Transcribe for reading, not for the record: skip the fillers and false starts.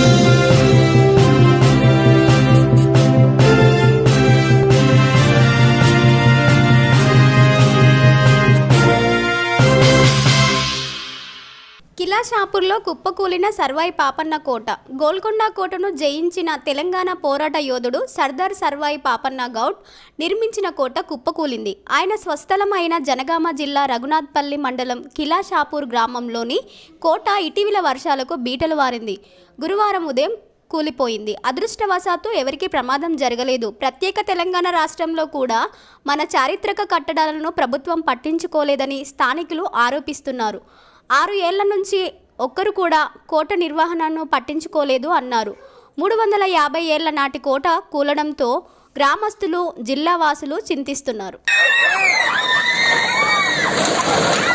కిలాషాపూర్లో కుప్పకూలిన సర్వాయి పాపన్న కోట. గోల్కొండ కోటను జయించిన తెలంగాణ పోరాట యోధుడు సర్దార్ సర్వాయి పాపన్న గౌడ్ నిర్మించిన కోట కుప్పకూలింది. ఆయన స్వస్థలమైన జనగామ జిల్లా రఘునాథ్పల్లి మండలం కిలాషాపూర్ గ్రామంలోని కోట ఇటీవల వర్షాలకు బీటలు వారింది. గురువారం ఉదయం కూలిపోయింది. అదృష్టవశాత్తు ఎవరికీ ప్రమాదం జరగలేదు. ప్రత్యేక తెలంగాణ రాష్ట్రంలో కూడా మన చారిత్రక కట్టడాలను ప్రభుత్వం పట్టించుకోలేదని స్థానికులు ఆరోపిస్తున్నారు. 6 ఏళ్ల నుంచి ఒక్కరు కూడా కోట నిర్వహణను పట్టించుకోలేదు అన్నారు. 350 ఏళ్ల నాటి కోట కూలడంతో గ్రామస్తులు, జిల్లావాసులు చింతిస్తున్నారు.